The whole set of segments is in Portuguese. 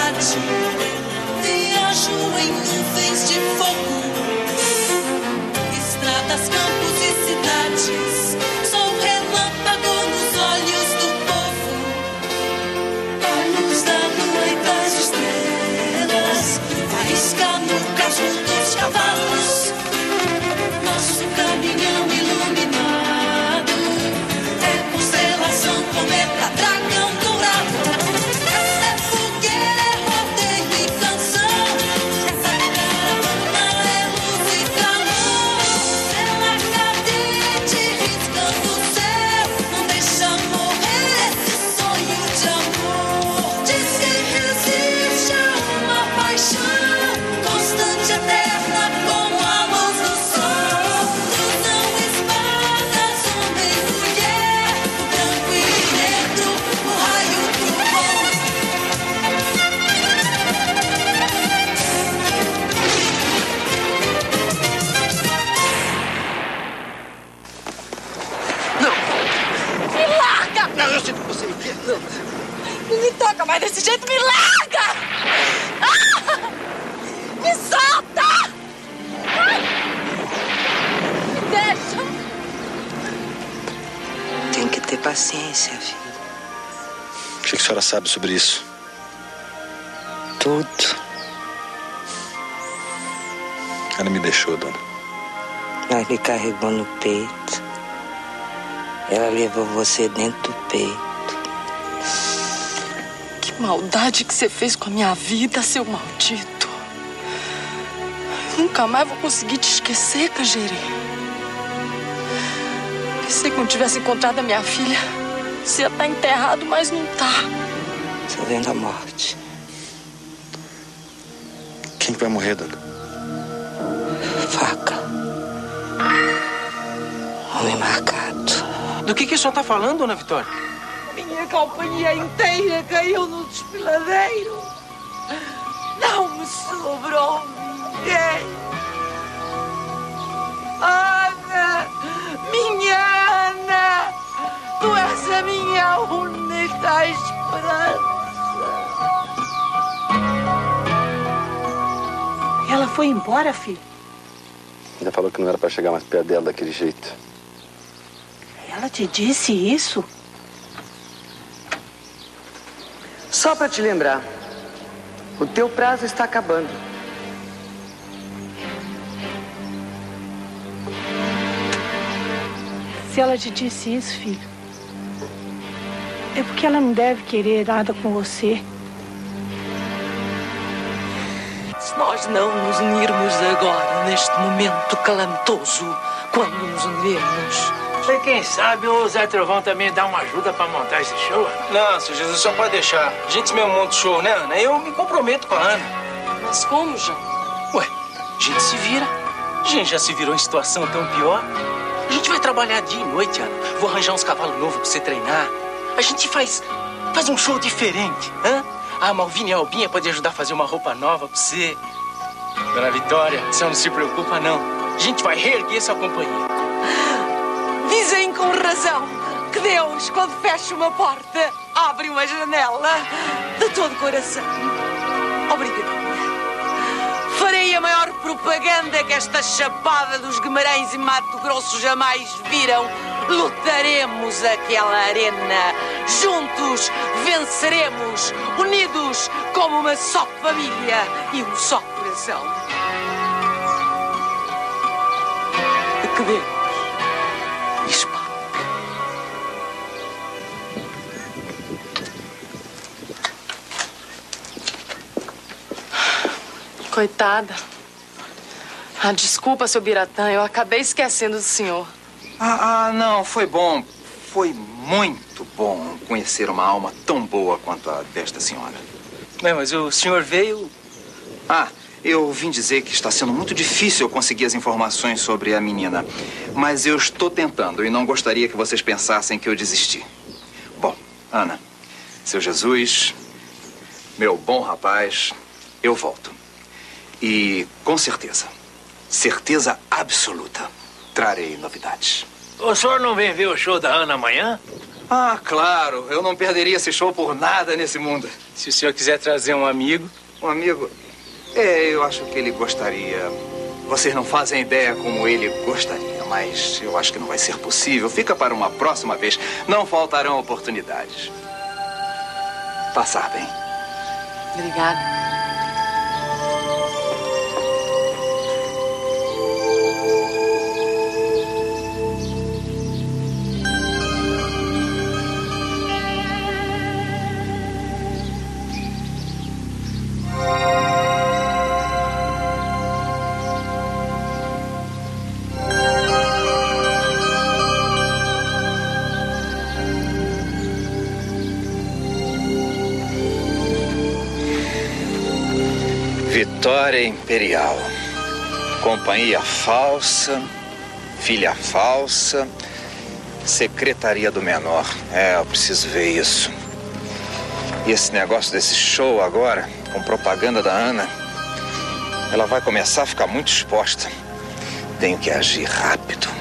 cidade. Viajo em nuvens de fogo, estradas, campos e cidades. Sou relâmpago nos olhos do povo, a luz da lua e das estrelas, faísca no casco dos cavalos. Nosso caminhão iluminado é constelação, cometa, dragão dourado. Essa é fogueira, é rodeio e canção. Essa caravana é luz e calor. Ela cadente riscando o céu, não deixa morrer esse sonho de amor. Diz que resiste a uma paixão constante, eterna, como a luz do sol. Cruzam espadas, homem e mulher, branco e negro, o raio trovão. Me larga! Não, eu sinto você. Não me toca mais desse jeito, me larga! Ah! Me solta! Ah! Me deixa! Tem que ter paciência, filho. O que a senhora sabe sobre isso? Tudo. Ela me deixou, dona. Ela lhe carregou no peito. Ela levou você dentro do peito. Que maldade que você fez com a minha vida, seu maldito. Nunca mais vou conseguir te esquecer, Cajeri. Pensei que quando tivesse encontrado a minha filha, você ia estar enterrado, mas não tá. Tô vendo a morte. Quem que vai morrer, dona? Faca. Homem marcado. Do que a senhora tá falando, dona Vitória? Minha companhia inteira caiu no desfiladeiro. Não me sobrou ninguém. Ana, minha Ana, tu és a minha única esperança. Ela foi embora, filho? Ainda falou que não era pra chegar mais perto dela daquele jeito. Ela te disse isso? Só para te lembrar, o teu prazo está acabando. Se ela te disse isso, filho, é porque ela não deve querer nada com você. Se nós não nos unirmos agora, neste momento calamitoso, quando nos unirmos? E quem sabe o Zé Trovão também dá uma ajuda pra montar esse show? Não, seu Jesus, só pode deixar. A gente mesmo monta o show, né, Ana? Eu me comprometo com a Ana. Mas como, João? Ué, a gente se vira. A gente já se virou em situação tão pior. A gente vai trabalhar dia e noite, Ana. Vou arranjar uns cavalos novos pra você treinar. A gente faz um show diferente, hã? A Malvina e a Albinha podem ajudar a fazer uma roupa nova pra você. Dona Vitória, você não se preocupa, não. A gente vai reerguer sua companhia. Dizem com razão que Deus, quando fecha uma porta, abre uma janela. De todo coração. Obrigadinha. Farei a maior propaganda que esta chapada dos Guimarães e Mato Grosso jamais viram. Lutaremos aquela arena. Juntos venceremos. Unidos como uma só família e um só coração. Que Deus espanque. Coitada. Ah, desculpa, seu Biratã, eu acabei esquecendo do senhor. Não, foi bom. Foi muito bom conhecer uma alma tão boa quanto a desta senhora. Não, mas o senhor veio... eu vim dizer que está sendo muito difícil eu conseguir as informações sobre a menina. Mas eu estou tentando e não gostaria que vocês pensassem que eu desisti. Bom, Ana, seu Jesus, meu bom rapaz, eu volto. E, com certeza, certeza absoluta, trarei novidades. O senhor não vem ver o show da Ana amanhã? Ah, claro. Eu não perderia esse show por nada nesse mundo. Se o senhor quiser trazer um amigo... Um amigo? Eu acho que ele gostaria. Vocês não fazem ideia como ele gostaria, mas eu acho que não vai ser possível. Fica para uma próxima vez. Não faltarão oportunidades. Passar bem. Obrigada. Vitória Imperial. Companhia falsa, filha falsa, secretaria do menor. Eu preciso ver isso. E esse negócio desse show agora, com propaganda da Ana, ela vai começar a ficar muito exposta. Tenho que agir rápido.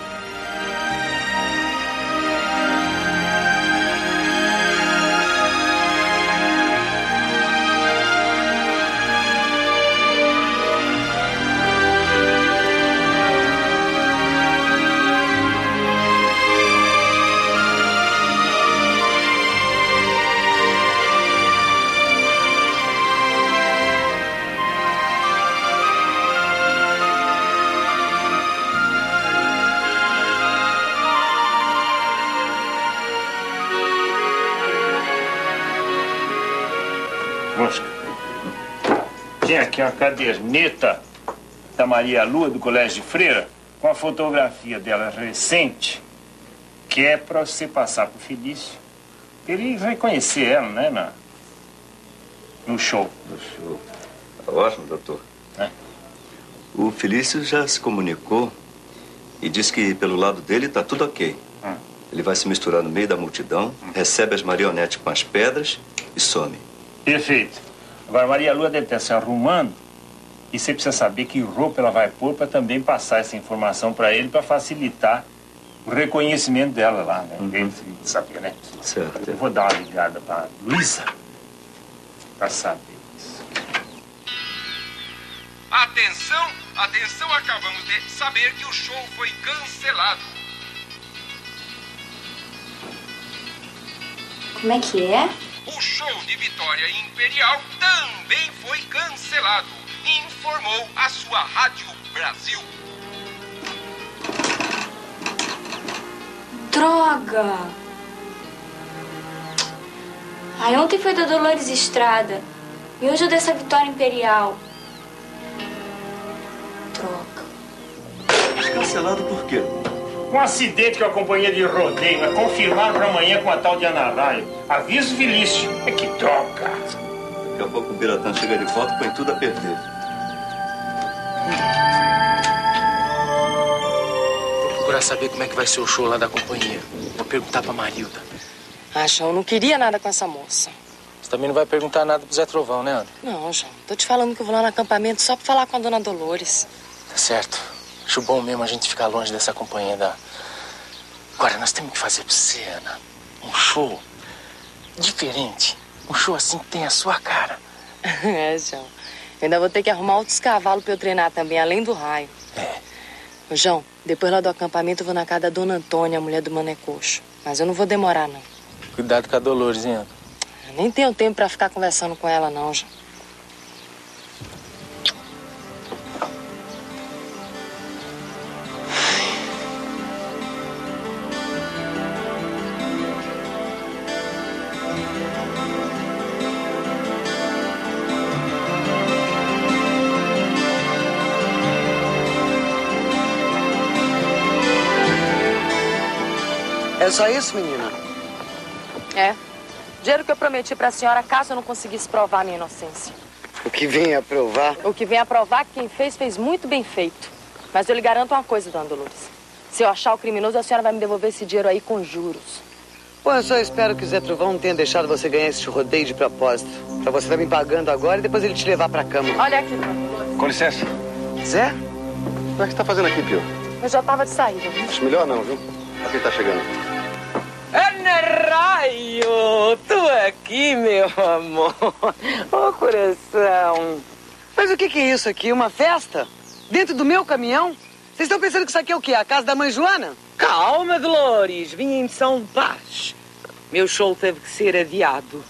Tinha aqui uma caderneta da Maria Lua, do Colégio de Freira, com a fotografia dela recente, que é para você passar pro Felício. Ele reconhecer ela, né, no show. No show. Tá ótimo, doutor. É. O Felício já se comunicou e disse que pelo lado dele tá tudo ok. Ele vai se misturar no meio da multidão, recebe as marionetes com as pedras e some. Perfeito. Agora, Maria Lua deve estar se arrumando e você precisa saber que roupa ela vai pôr para também passar essa informação para ele, para facilitar o reconhecimento dela lá, né? Ele saber, né? Certo. Eu vou dar uma ligada para Luísa para saber isso. Atenção, atenção, acabamos de saber que o show foi cancelado. Como é que é? O show de Vitória Imperial também foi cancelado, informou a sua Rádio Brasil. Droga! Ai, ontem foi da Dolores Estrada e hoje é dessa Vitória Imperial. Droga. Cancelado por quê? Um acidente com a companhia de rodeio, vai confirmar para amanhã com a tal de Ana Raio. Aviso Felício. É que droga. Daqui a pouco o Biratã chega de volta e põe tudo a perder. Vou procurar saber como é que vai ser o show lá da companhia. Vou perguntar pra Marilda. Ah, João, eu não queria nada com essa moça. Você também não vai perguntar nada pro Zé Trovão, né, Ana? Não, João. Tô te falando que eu vou lá no acampamento só pra falar com a dona Dolores. Tá certo. Acho bom mesmo a gente ficar longe dessa companhia da... Agora, nós temos que fazer pra você, Ana, um show diferente. Um show assim que tem a sua cara. É, João. Eu ainda vou ter que arrumar outros cavalos pra eu treinar também, além do raio. Ô, João, depois lá do acampamento eu vou na casa da dona Antônia, a mulher do Mané Coxo. Mas eu não vou demorar, não. Cuidado com a Dolores, hein, Ana? Eu nem tenho tempo pra ficar conversando com ela, não, João. É só isso, menina? É. Dinheiro que eu prometi pra senhora caso eu não conseguisse provar a minha inocência. O que vem a provar? O que vem a provar que quem fez muito bem feito. Mas eu lhe garanto uma coisa, dona Dolores. Se eu achar o criminoso, a senhora vai me devolver esse dinheiro aí com juros. Pô, eu só espero que o Zé Trovão não tenha deixado você ganhar esse rodeio de propósito. Pra você estar me pagando agora e depois ele te levar pra cama. Olha aqui, dona Dolores. Com licença. Zé? O que você tá fazendo aqui, Pio? Eu já tava de saída. Acho melhor não, viu? Aqui ele tá chegando. Ana aqui, meu amor. Ô, coração. Mas o que é isso aqui? Uma festa? Dentro do meu caminhão? Vocês estão pensando que isso aqui é o quê? A casa da mãe Joana? Calma, Dolores. Vim em missão de paz. Meu show teve que ser adiado.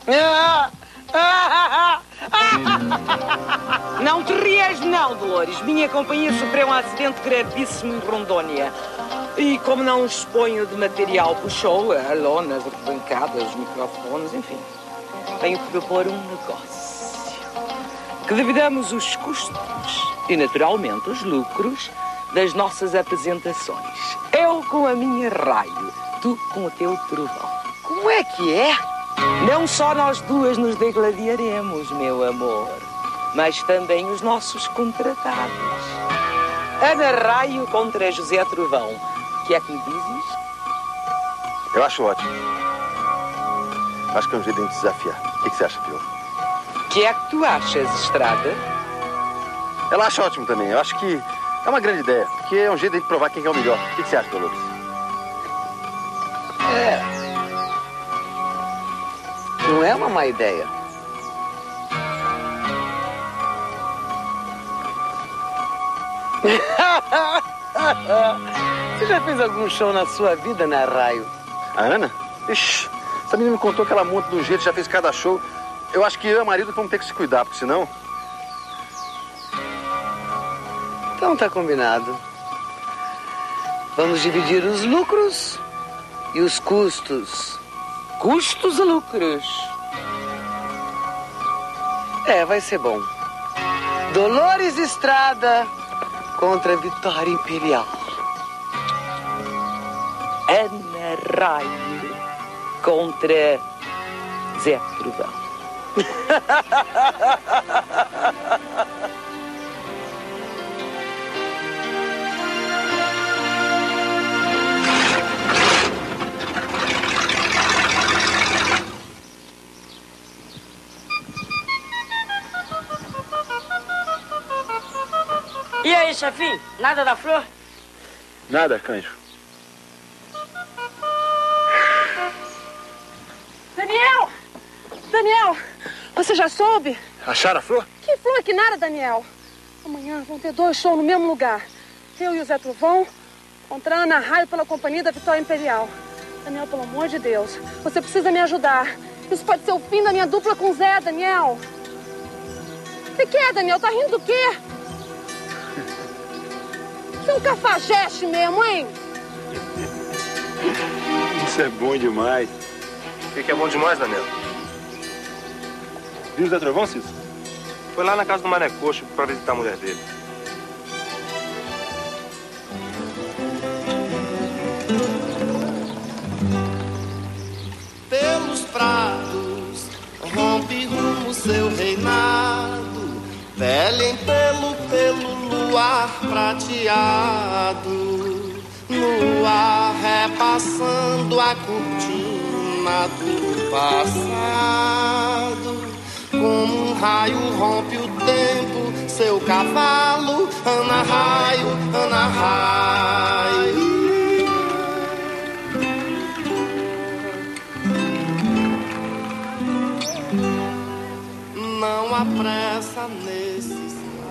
Não te rias, não, Dolores. Minha companhia sofreu um acidente gravíssimo em Rondônia. E como não disponho de material para o show, a lona, as arquibancadas, os microfones, enfim, tenho que propor um negócio. Que dividamos os custos e, naturalmente, os lucros das nossas apresentações. Eu com a minha raio, tu com o teu trovão. Como é que é? Não só nós duas nos degladiaremos, meu amor, mas também os nossos contratados. Ana Raio contra José Trovão. O que é que me dizes? Eu acho ótimo. Acho que é um jeito de te desafiar. O que você acha, Pio? O que é que tu achas, Estrada? Ela acha ótimo também. Eu acho que é uma grande ideia, porque é um jeito de provar quem é o melhor. O que você acha, Dolores? Não é uma má ideia. Você já fez algum show na sua vida, Ana Raio? A Ana? Ixi, essa menina me contou que ela monta de um jeito, já fez cada show. Eu acho que eu e o marido vamos ter que se cuidar, porque senão... Então tá combinado. Vamos dividir os lucros e os custos. Custos e lucros. Vai ser bom. Dolores Estrada contra Vitória Imperial. Ana Raio contra Zé Trovão. E aí, chefinho? Nada da flor? Nada, Cândido. Daniel! Daniel! Você já soube? Acharam a flor? Que flor que nada, Daniel. Amanhã vão ter 2 shows no mesmo lugar. Eu e o Zé Trovão contra a Ana Raio pela companhia da Vitória Imperial. Daniel, pelo amor de Deus, você precisa me ajudar. Isso pode ser o fim da minha dupla com o Zé, Daniel. O que é, Daniel? Tá rindo do quê? Você é um cafajeste mesmo, hein? Isso é bom demais. O que é bom demais, Daniel? Viu o Zé Trovão, Cício? Foi lá na casa do Mané Coxo pra visitar a mulher dele. Pelos prados rompe rumo seu reinado, pele em pelo luar prateado, no ar repassando a cortina do passado. Como um raio rompe o tempo, seu cavalo, Ana Raio, Ana Raio. Não há pressa nesse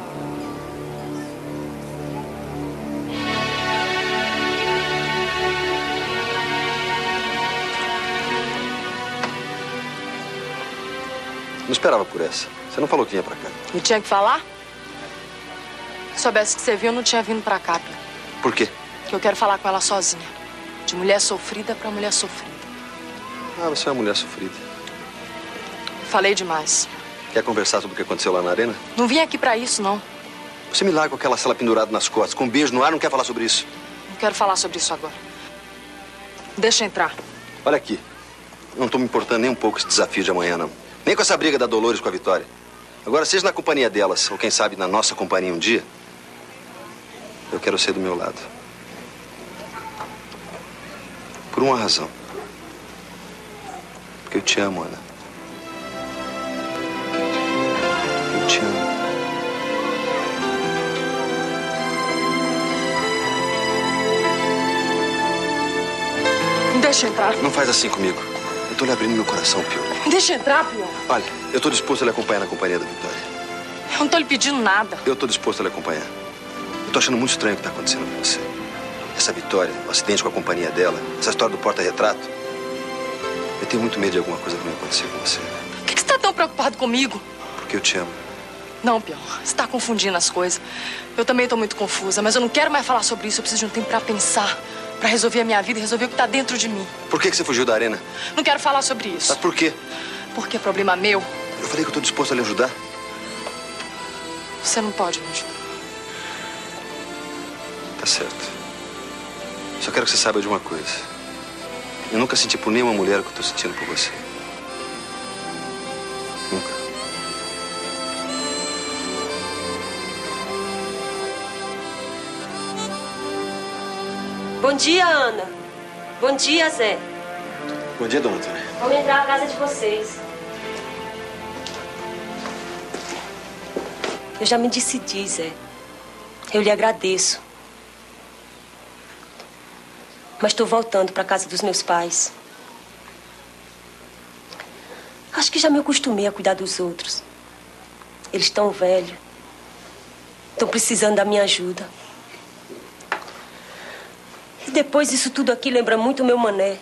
Não esperava por essa. Você não falou que vinha pra cá. Eu tinha que falar? Se soubesse que você viu, eu não tinha vindo pra cá, Pio. Por quê? Que eu quero falar com ela sozinha. De mulher sofrida pra mulher sofrida. Ah, você é uma mulher sofrida. Falei demais. Quer conversar sobre o que aconteceu lá na arena? Não vim aqui pra isso, não. Você me larga com aquela cela pendurada nas costas, com um beijo no ar, não quer falar sobre isso? Não quero falar sobre isso agora. Deixa eu entrar. Olha aqui. Não tô me importando nem um pouco com esse desafio de amanhã, não. Nem com essa briga da Dolores com a Vitória. Agora, seja na companhia delas, ou quem sabe na nossa companhia um dia, eu quero ser do meu lado. Por uma razão. Porque eu te amo, Ana. Eu te amo. Deixa eu entrar. Não faz assim comigo. Eu tô lhe abrindo meu coração, Pio. Deixa entrar, Pio. Olha, eu tô disposto a lhe acompanhar na companhia da Vitória. Eu não tô lhe pedindo nada. Eu tô disposto a lhe acompanhar. Eu tô achando muito estranho o que tá acontecendo com você. Essa Vitória, o acidente com a companhia dela, essa história do porta-retrato. Eu tenho muito medo de alguma coisa que vai acontecer com você. Por que você tá tão preocupado comigo? Porque eu te amo. Não, Pio, você tá confundindo as coisas. Eu também tô muito confusa, mas eu não quero mais falar sobre isso. Eu preciso de um tempo pra pensar, pra resolver a minha vida e resolver o que tá dentro de mim. Por que você fugiu da arena? Não quero falar sobre isso. Mas por quê? Porque é problema meu. Eu falei que eu tô disposto a lhe ajudar. Você não pode me ajudar. Tá certo. Só quero que você saiba de uma coisa. Eu nunca senti por nenhuma mulher o que eu tô sentindo por você. Nunca. Bom dia, Ana. Bom dia, Zé. Bom dia, dona Antônia. Vamos entrar na casa de vocês. Eu já me decidi, Zé. Eu lhe agradeço. Mas estou voltando para a casa dos meus pais. Acho que já me acostumei a cuidar dos outros. Eles estão velhos. Estão precisando da minha ajuda. E depois isso tudo aqui lembra muito o meu mané.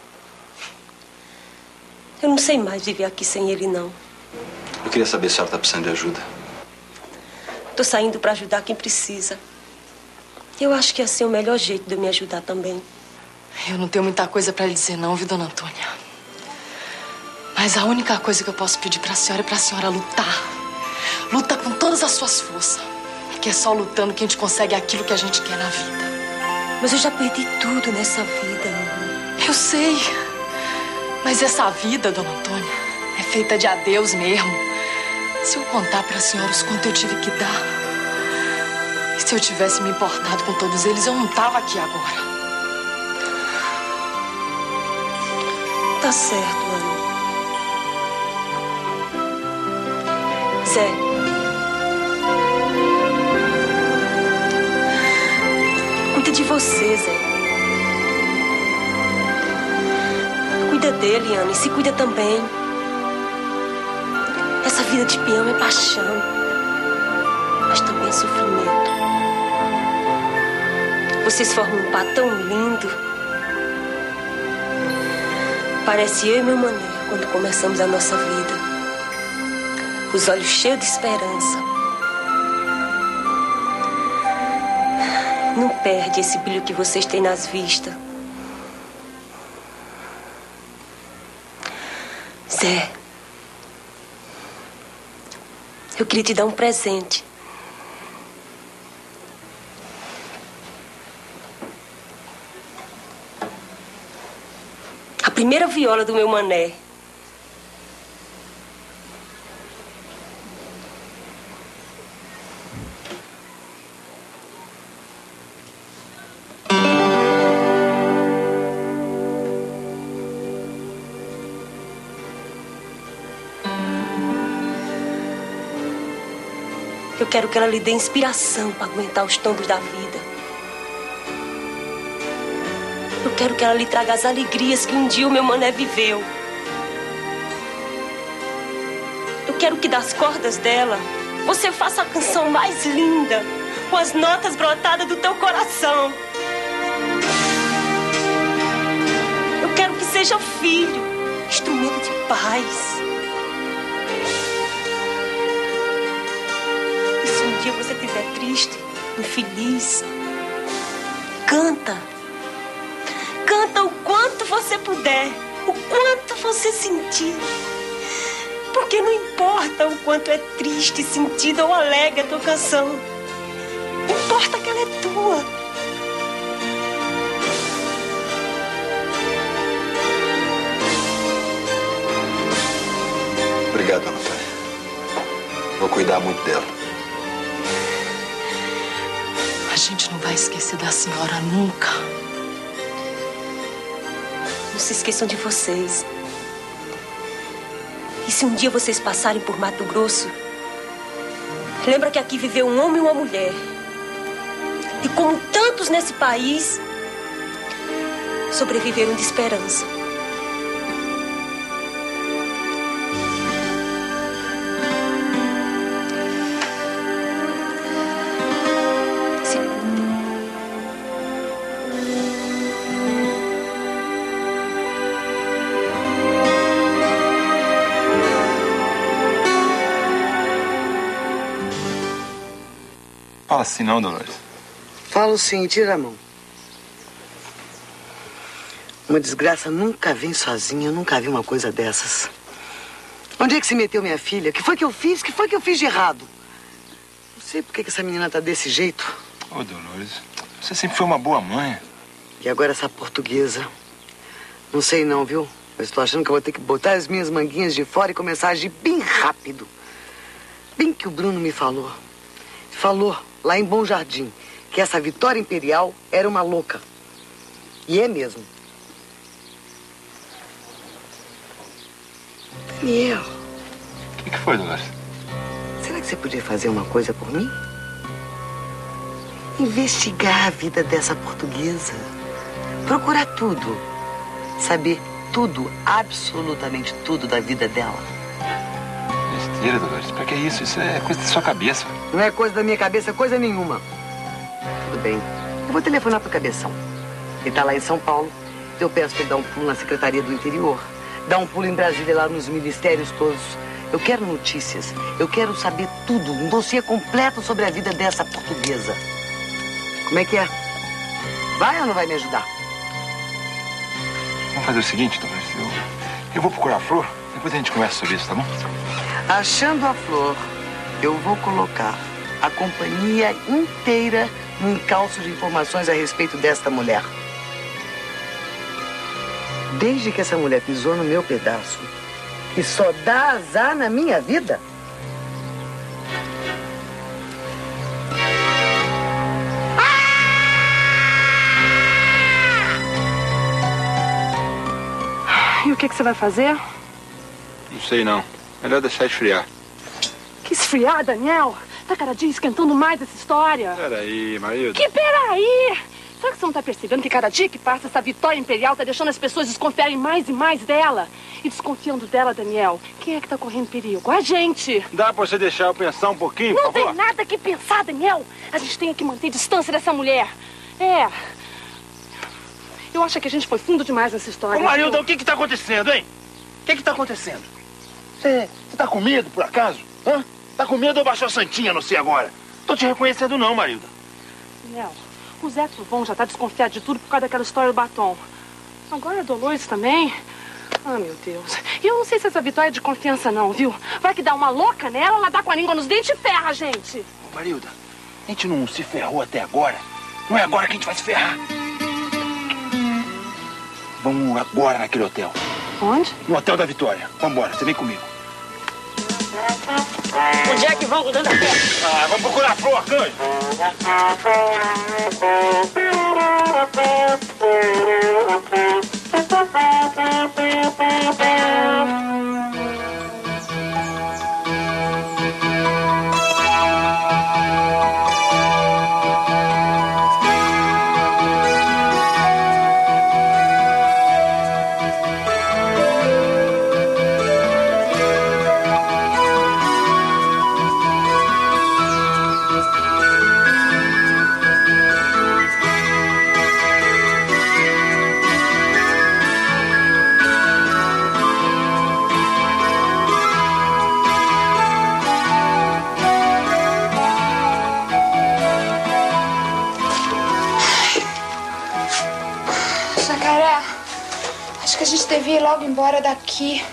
Eu não sei mais viver aqui sem ele, não. Eu queria saber se a senhora está precisando de ajuda. Tô saindo para ajudar quem precisa. Eu acho que assim é o melhor jeito de eu me ajudar também. Eu não tenho muita coisa pra lhe dizer não, viu, dona Antônia? Mas a única coisa que eu posso pedir pra senhora é pra senhora lutar. Luta com todas as suas forças. Porque é só lutando que a gente consegue aquilo que a gente quer na vida. Mas eu já perdi tudo nessa vida, mamãe. Eu sei. Mas essa vida, dona Antônia, é feita de adeus mesmo. Se eu contar pra senhora os quanto eu tive que dar... E se eu tivesse me importado com todos eles, eu não tava aqui agora. Tá certo, Ana. Zé. Cuida de você, Zé. Cuida dele, Ana, e se cuida também. Essa vida de peão é paixão, mas também é sofrimento. Vocês formam um par tão lindo. Parece eu e meu mané quando começamos a nossa vida. Os olhos cheios de esperança. Não perde esse brilho que vocês têm nas vistas. Zé, eu queria te dar um presente. A primeira viola do meu mané. Eu quero que ela lhe dê inspiração para aguentar os tombos da vida. Eu quero que ela lhe traga as alegrias que um dia o meu mané viveu. Eu quero que das cordas dela você faça a canção mais linda, com as notas brotadas do teu coração. Eu quero que seja filho, instrumento de paz. E se um dia você estiver triste, infeliz, canta. Canta o quanto você puder, o quanto você sentir. Porque não importa o quanto é triste, sentida ou alegre a tua canção. Importa que ela é tua. Obrigado, dona Antônia. Vou cuidar muito dela. A gente não vai esquecer da senhora nunca. Não se esqueçam de vocês. E se um dia vocês passarem por Mato Grosso, lembra que aqui viveu um homem e uma mulher. E como tantos nesse país, sobreviveram de esperança. Fala assim não, Dolores. Falo sim, tira a mão. Uma desgraça nunca vem sozinha, eu nunca vi uma coisa dessas. Onde é que se meteu minha filha? O que foi que eu fiz? O que foi que eu fiz de errado? Não sei por que essa menina tá desse jeito. Ô, Dolores, você sempre foi uma boa mãe. E agora essa portuguesa. Não sei não, viu? Eu estou achando que eu vou ter que botar as minhas manguinhas de fora e começar a agir bem rápido. Bem que o Bruno me falou. Falou, lá em Bom Jardim, que essa Vitória Imperial era uma louca. E é mesmo. Daniel. O que foi, Dolores? Será que você podia fazer uma coisa por mim? Investigar a vida dessa portuguesa. Procurar tudo. Saber tudo, absolutamente tudo da vida dela. Besteira, Dolores. Pra que isso? Isso é coisa da sua cabeça. Não é coisa da minha cabeça, coisa nenhuma. Tudo bem. Eu vou telefonar pro Cabeção. Ele tá lá em São Paulo. Eu peço pra ele dar um pulo na Secretaria do Interior. Dar um pulo em Brasília, lá nos ministérios todos. Eu quero notícias. Eu quero saber tudo. Um dossiê completo sobre a vida dessa portuguesa. Como é que é? Vai ou não vai me ajudar? Vamos fazer o seguinte, Dolores. Eu vou procurar a Flor. Depois a gente conversa sobre isso, tá bom? Achando a Flor, eu vou colocar a companhia inteira no encalço de informações a respeito desta mulher. Desde que essa mulher pisou no meu pedaço, que só dá azar na minha vida. E o que você vai fazer? Não sei, não. Melhor deixar esfriar. Que esfriar, Daniel? Tá cada dia esquentando mais essa história. Peraí, Marilda. Que peraí! Será que você não tá percebendo que cada dia que passa essa Vitória Imperial tá deixando as pessoas desconfiarem mais e mais dela? E desconfiando dela, Daniel, quem é que tá correndo perigo? A gente! Dá pra você deixar eu pensar um pouquinho, Não por favor? tem nada que pensar, Daniel! A gente tem que manter distância dessa mulher. É. Eu acho que a gente foi fundo demais nessa história. Ô, Marilda, o que tá acontecendo, hein? O que tá acontecendo? Você tá com medo, por acaso? Hã? Tá com medo ou baixou a santinha, não sei agora? Tô te reconhecendo não, Marilda. Daniel, o Zé Trovão já tá desconfiado de tudo por causa daquela história do batom. Agora a Dolores também. Ah, meu Deus. E eu não sei se essa Vitória é de confiança não, viu? Vai que dá uma louca nela, ela dá com a língua nos dentes e ferra a gente. Ô, Marilda, a gente não se ferrou até agora. Não é agora que a gente vai se ferrar. Vamos agora naquele hotel. Onde? No Hotel da Vitória. Vambora, você vem comigo. Onde é que vão cuidando da festa? Ah, vamos procurar a Flor, Cândido. Jacaré, acho que a gente devia ir logo embora daqui.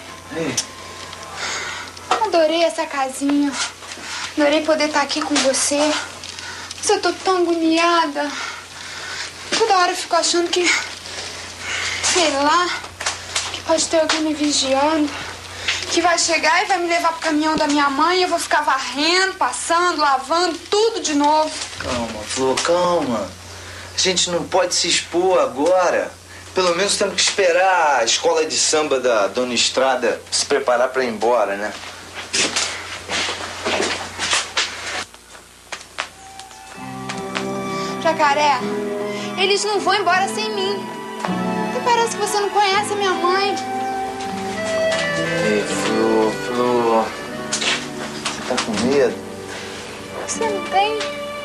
Adorei essa casinha. Adorei poder estar aqui com você. Mas eu tô tão agoniada. Toda hora eu fico achando que... sei lá... que pode ter alguém me vigiando. Que vai chegar e vai me levar pro caminhão da minha mãe e eu vou ficar varrendo, passando, lavando, tudo de novo. Calma, Flor, calma. A gente não pode se expor agora. Pelo menos temos que esperar a escola de samba da Dona Estrada se preparar pra ir embora, né? Jacaré, eles não vão embora sem mim. Até parece que você não conhece a minha mãe. Ei, Flor, você tá com medo? Você não tem?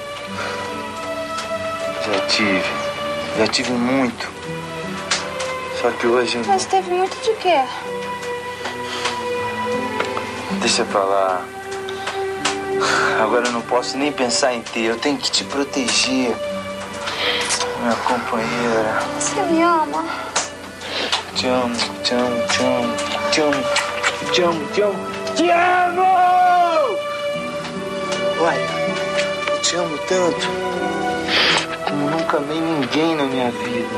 Já tive muito. Só que hoje... Mas teve muito de quê? Deixa pra lá. Agora eu não posso nem pensar em ter. Eu tenho que te proteger. Minha companheira. Você me ama? Te amo, te amo, te amo, te amo, te amo, te amo. Te amo! Olha, eu te amo tanto como nunca amei ninguém na minha vida.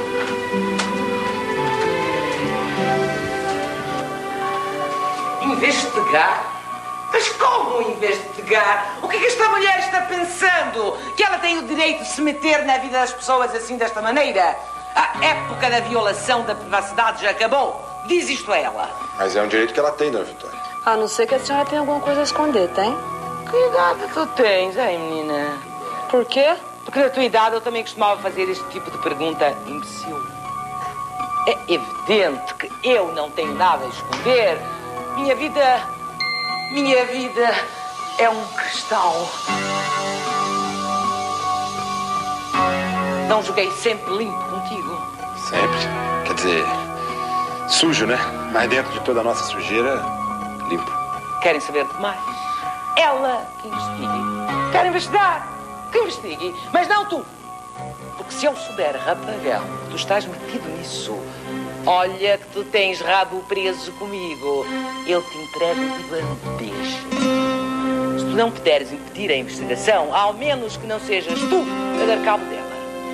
Investigar? Mas como investigar? O que é que esta mulher está pensando? Que ela tem o direito de se meter na vida das pessoas assim, desta maneira? A época da violação da privacidade já acabou. Diz isto a ela. Mas é um direito que ela tem, dona Vitória. A não ser que a senhora tenha alguma coisa a esconder, tem? Que idade tu tens, hein, menina? Por quê? Porque na tua idade eu também costumava fazer este tipo de pergunta imbecil. É evidente que eu não tenho nada a esconder. Minha vida é um cristal. Não joguei sempre limpo contigo. Sempre? Quer dizer, sujo, né? Mas dentro de toda a nossa sujeira, limpo. Querem saber de mais? Ela que investigue. Quer investigar? Que investigue. Mas não tu. Porque se eu souber, rapagão, que tu estás metido nisso, olha que tu tens rabo preso comigo. Eu te entrego de bandeja. Se tu não puderes impedir a investigação, ao menos que não sejas tu a dar cabo dela.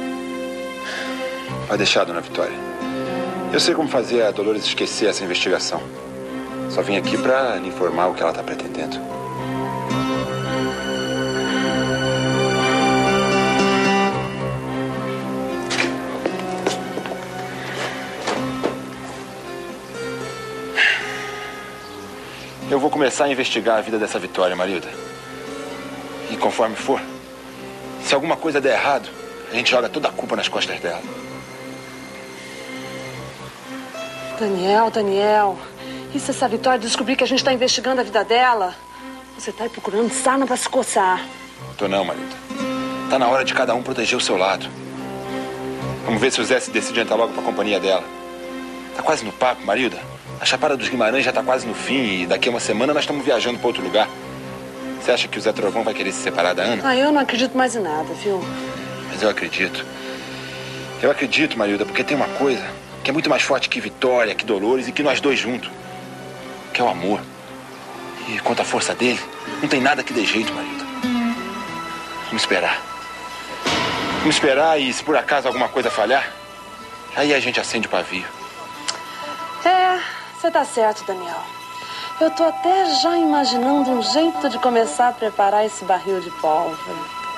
Vai deixar, dona Vitória. Eu sei como fazer a Dolores esquecer essa investigação. Só vim aqui pra lhe informar o que ela está pretendendo. Eu vou começar a investigar a vida dessa Vitória, Marilda. E conforme for, se alguma coisa der errado, a gente joga toda a culpa nas costas dela. Daniel, e se essa Vitória descobrir que a gente está investigando a vida dela? Você está aí procurando sarna para se coçar. Tô não, Marilda. Tá na hora de cada um proteger o seu lado. Vamos ver se o Zé se decide entrar logo pra companhia dela. Tá quase no papo, Marilda. A Chapada dos Guimarães já tá quase no fim e daqui a uma semana nós estamos viajando para outro lugar. Você acha que o Zé Trovão vai querer se separar da Ana? Eu não acredito mais em nada, viu? Mas eu acredito. Eu acredito, Marilda, porque tem uma coisa que é muito mais forte que Vitória, que Dolores e que nós dois juntos. Que é o amor. E quanto à força dele, não tem nada que dê jeito, Marilda. Vamos esperar. Vamos esperar e se por acaso alguma coisa falhar, aí a gente acende o pavio. Você tá certo, Daniel. Eu tô até já imaginando um jeito de começar a preparar esse barril de pólvora.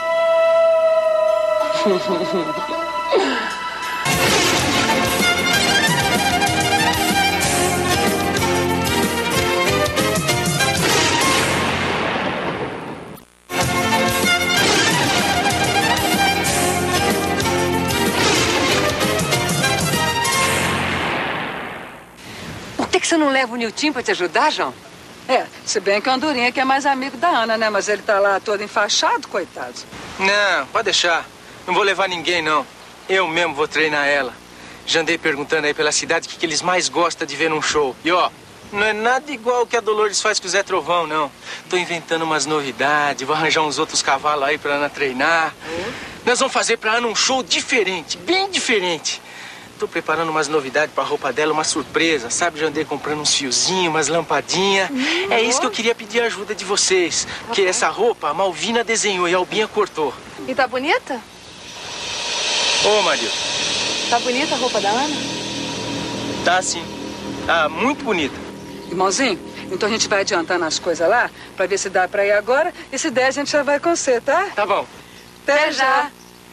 Por que você não leva o Niltinho pra te ajudar, João? Se bem que o Andorinha que é mais amigo da Ana, né? Mas ele tá lá todo enfaixado, coitado. Não, pode deixar. Não vou levar ninguém, não. Eu mesmo vou treinar ela. Já andei perguntando aí pela cidade o que eles mais gostam de ver num show. E ó, não é nada igual o que a Dolores faz com o Zé Trovão, não. Tô inventando umas novidades, vou arranjar uns outros cavalos aí pra Ana treinar. Nós vamos fazer pra Ana um show diferente, bem diferente. Tô preparando umas novidades pra roupa dela, uma surpresa, sabe? Já andei comprando uns fiozinhos, umas lampadinhas. É isso que eu queria pedir a ajuda de vocês. Porque essa roupa a Malvina desenhou e a Albinha cortou. E tá bonita? Ô, Maria. Tá bonita a roupa da Ana? Tá sim. Tá muito bonita. Irmãozinho, então a gente vai adiantando as coisas lá pra ver se dá pra ir agora. E se der, a gente já vai com você, tá? Tá bom. Até já.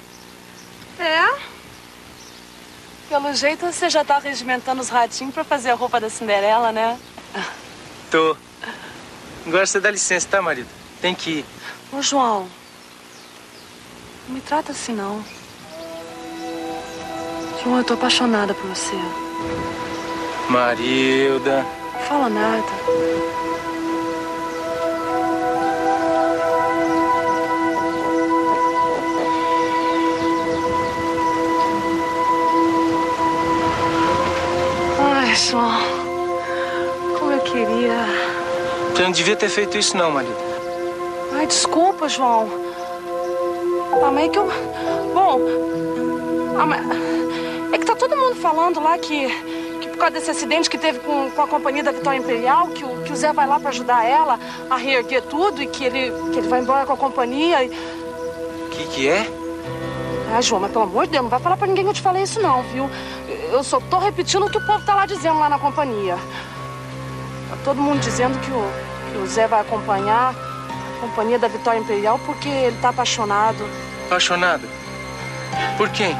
Pelo jeito, você já tá regimentando os ratinhos pra fazer a roupa da Cinderela, né? Tô. Agora você dá licença, tá, marido? Tem que ir. Ô, João, não me trata assim, não. João, eu tô apaixonada por você. Marilda. Não fala nada. Ai, João, como eu queria. Você não devia ter feito isso, não, marido. Ai, desculpa, João. Ah, mas é que eu... Bom... Ah, mas... É que tá todo mundo falando lá que por causa desse acidente que teve com a companhia da Vitória Imperial, que o Zé vai lá pra ajudar ela a reerguer tudo e que ele vai embora com a companhia e... Que é? Ah, João, mas pelo amor de Deus, não vai falar pra ninguém que eu te falei isso não, viu? Eu só tô repetindo o que o povo tá lá dizendo lá na companhia. Tá todo mundo dizendo que o Zé vai acompanhar a companhia da Vitória Imperial porque ele tá apaixonado. Apaixonado? Por quem?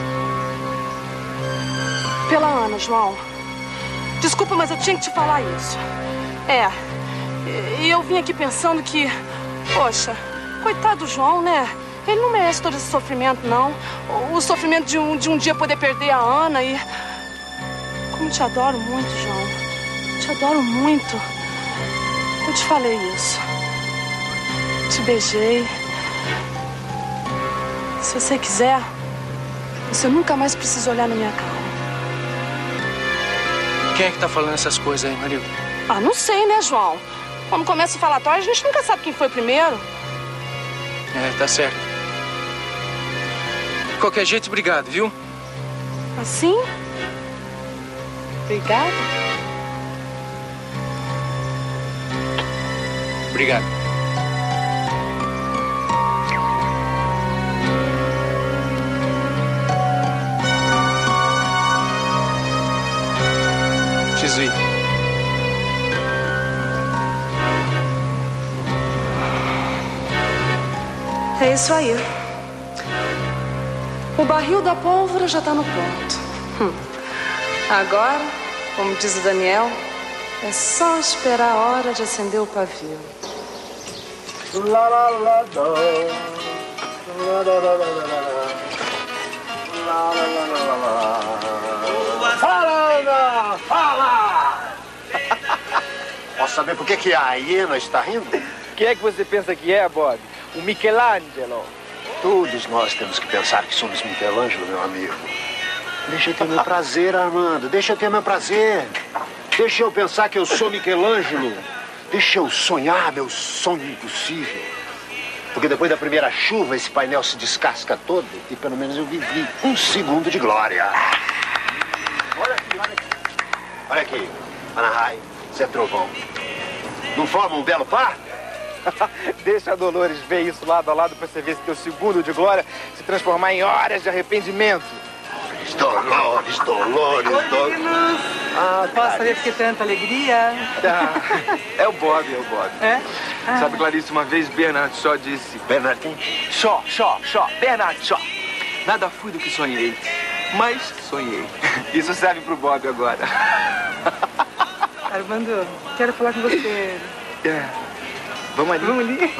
Pela Ana, João. Desculpa, mas eu tinha que te falar isso. E eu vim aqui pensando que... Poxa, coitado do João, né? Ele não merece todo esse sofrimento, não. O sofrimento de um dia poder perder a Ana e... Como eu te adoro muito, João. Te adoro muito. Eu te falei isso. Te beijei. Se você quiser, você nunca mais precisa olhar na minha cara. Quem é que tá falando essas coisas aí, Marilda? Ah, não sei, né, João? Quando começa o falatório, a gente nunca sabe quem foi primeiro. Tá certo. De qualquer jeito, obrigado, viu? Assim? Obrigada. Obrigado. Xui. É isso aí. O barril da pólvora já tá no ponto. Agora, como diz o Daniel, é só esperar a hora de acender o pavio. Fala, Ana! Fala! Posso saber por que a hiena está rindo? Quem é que você pensa que é, Bob? O Michelangelo. Todos nós temos que pensar que somos Michelangelo, meu amigo. Deixa eu ter meu prazer, Armando. Deixa eu ter meu prazer. Deixa eu pensar que eu sou Michelangelo. Deixa eu sonhar meu sonho impossível. Porque depois da primeira chuva, esse painel se descasca todo e pelo menos eu vivi 1 segundo de glória. Olha aqui, olha aqui. Olha aqui, Ana Rai, Zé Trovão. Não formam um belo par? Deixa a Dolores ver isso lado a lado pra você ver se teu segundo de glória se transformar em horas de arrependimento. Dolores. Posso saber por que tanta alegria? É o Bob. É? Sabe, Clarice, uma vez Bernard Shaw disse... Bernard quem? Shaw. Bernard Shaw. Nada fui do que sonhei, mas sonhei. Isso serve pro Bob agora. Armando, quero falar com você. Vamos ali? Vamos ali?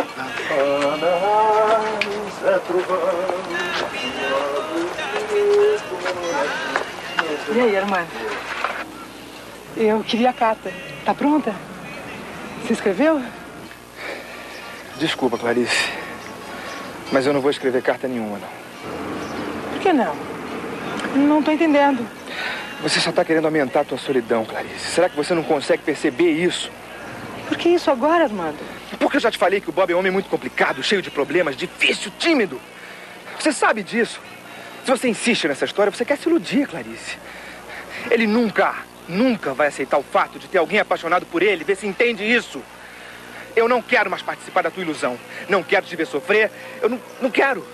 E aí, Armando? Eu queria a carta. Tá pronta? Você escreveu? Desculpa, Clarice. Mas eu não vou escrever carta nenhuma, não. Por que não? Não tô entendendo. Você só tá querendo aumentar a tua solidão, Clarice. Será que você não consegue perceber isso? Por que isso agora, Armando? Porque eu já te falei que o Bob é um homem muito complicado, cheio de problemas, difícil, tímido. Você sabe disso. Se você insiste nessa história, você quer se iludir, Clarice. Ele nunca vai aceitar o fato de ter alguém apaixonado por ele. Vê se entende isso. Eu não quero mais participar da tua ilusão. Não quero te ver sofrer. Eu não quero.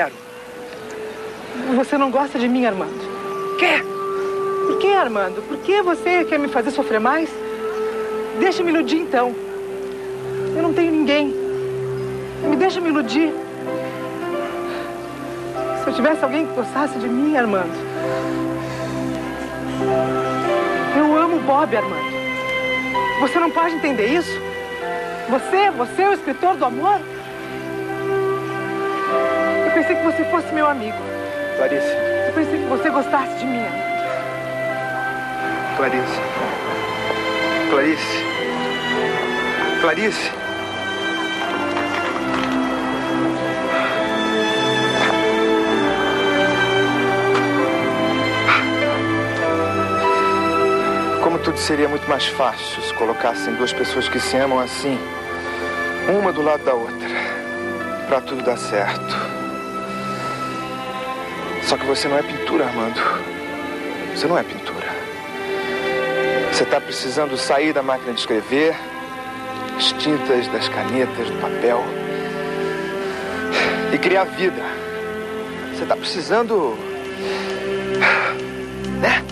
Você não gosta de mim, Armando? Quer? Por que, Armando? Por que você quer me fazer sofrer mais? Deixa eu me iludir, então. Eu não tenho ninguém. Me deixa me iludir. Se eu tivesse alguém que gostasse de mim, Armando. Eu amo o Bob, Armando. Você não pode entender isso? Você é o escritor do amor? Eu pensei que você fosse meu amigo. Clarice. Eu pensei que você gostasse de mim, Armando. Clarice. Como tudo seria muito mais fácil se colocassem duas pessoas que se amam assim, Uma do lado da outra. Pra tudo dar certo. Só que você não é pintura, Armando. Você não é pintura. Você tá precisando sair da máquina de escrever, das tintas, das canetas, do papel. E criar vida. Você tá precisando... né?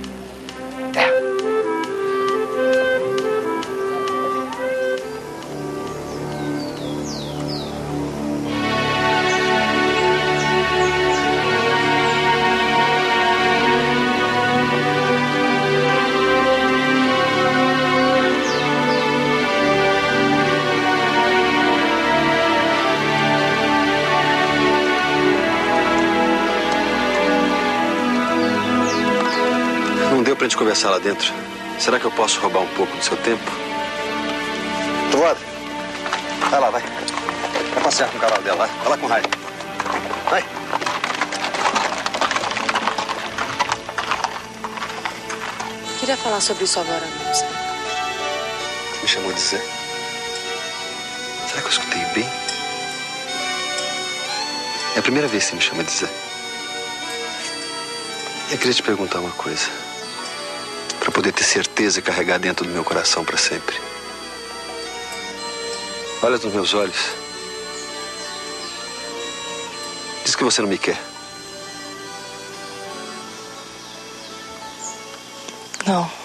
Pra gente conversar lá dentro. Será que eu posso roubar um pouco do seu tempo? Tuvoda, vai lá, vai. Vai passear com o cavalo dela, vai lá com o raio. Vai. Eu queria falar sobre isso agora, não, sabe? Me chamou de Zé. Será que eu escutei bem? É a primeira vez que você me chama de Zé. Eu queria te perguntar uma coisa. Pra poder ter certeza e carregar dentro do meu coração pra sempre. Olha nos meus olhos. Diz que você não me quer. Não.